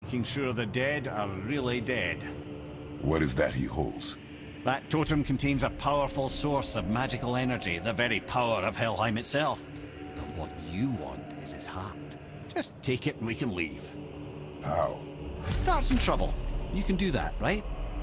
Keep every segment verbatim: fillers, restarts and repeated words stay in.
Making sure the dead are really dead. What is that he holds? That totem contains a powerful source of magical energy, the very power of Helheim itself. But what you want is his heart. Just take it and we can leave. How? Start some trouble. You can do that, right?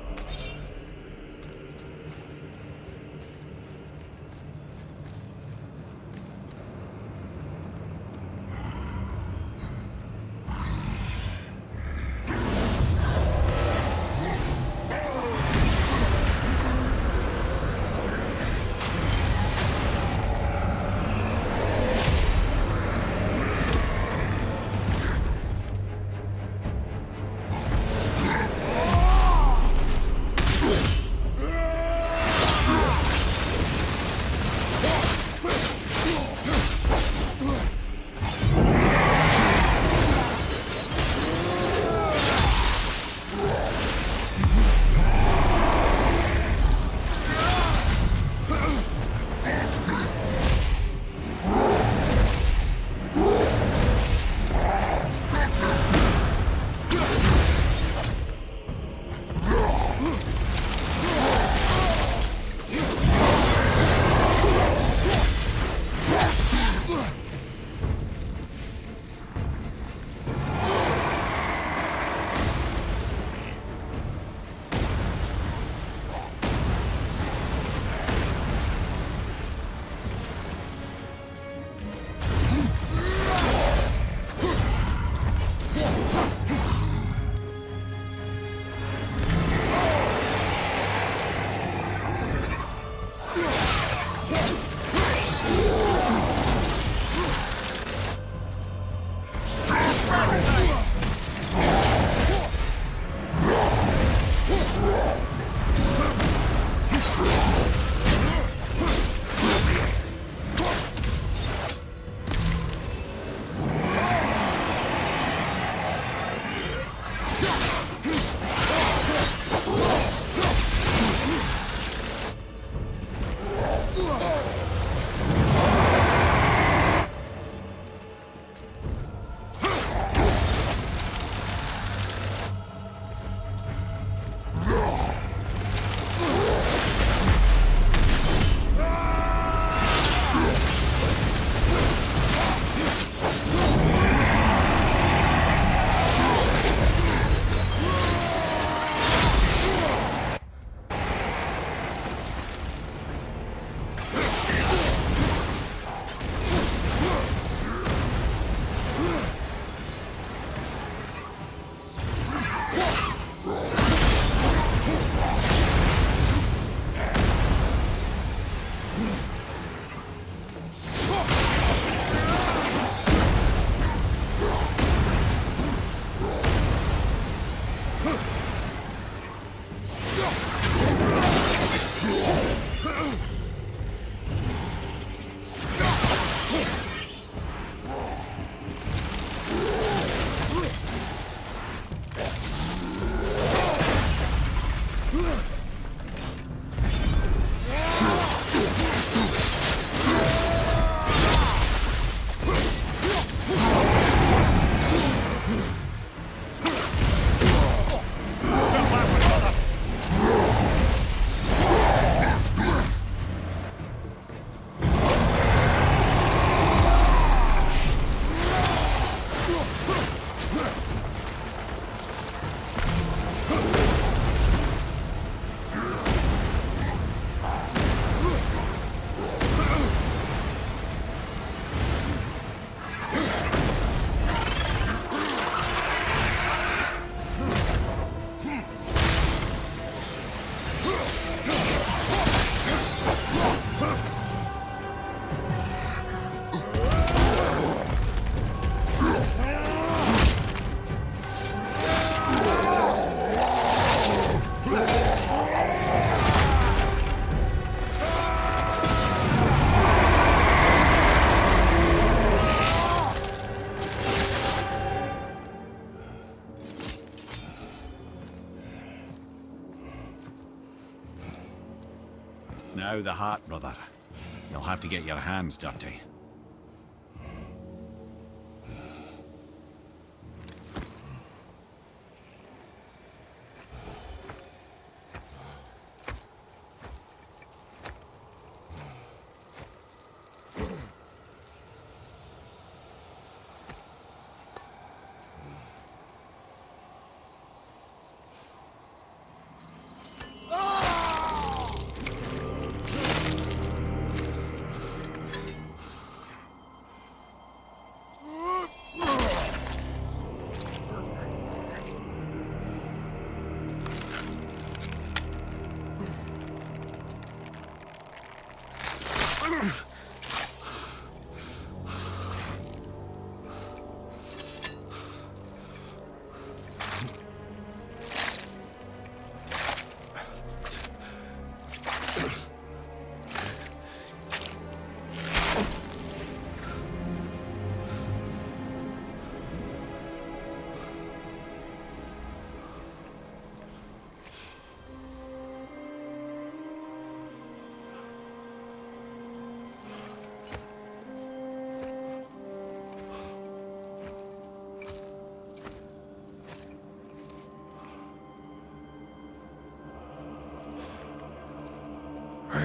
Now the heart, brother. You'll have to get your hands dirty.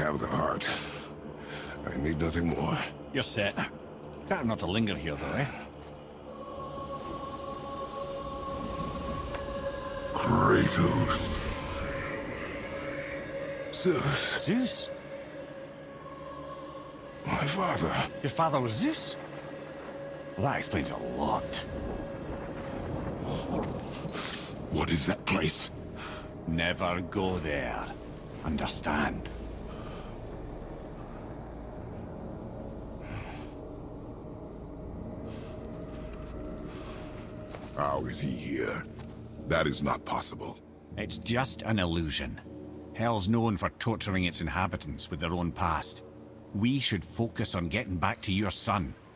have the heart. I need nothing more. You're set. Better not to linger here, though, eh? Kratos. Zeus. Zeus? My father. Your father was Zeus? Well, that explains a lot. What is that place? Never go there. Understand? How is he here? That is not possible. It's just an illusion. Hell's known for torturing its inhabitants with their own past. We should focus on getting back to your son.